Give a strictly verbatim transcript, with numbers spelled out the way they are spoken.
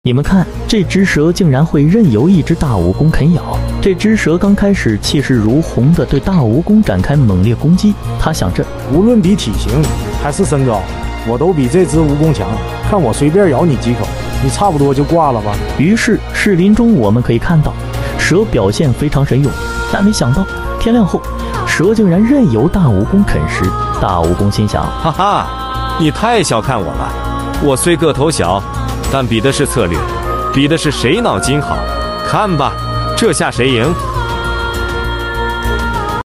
你们看，这只蛇竟然会任由一只大蜈蚣啃咬。这只蛇刚开始气势如虹地对大蜈蚣展开猛烈攻击，他想着， 无论比体型还是身高，我都比这只蜈蚣强。看我随便咬你几口，你差不多就挂了吧。 于是视林中我们可以看到，蛇表现非常神勇，但没想到天亮后，蛇竟然任由大蜈蚣啃食。大蜈蚣心想， 哈哈，你太小看我了。我虽个头小，但比的是策略，比的是谁脑筋好。看吧，这下谁赢？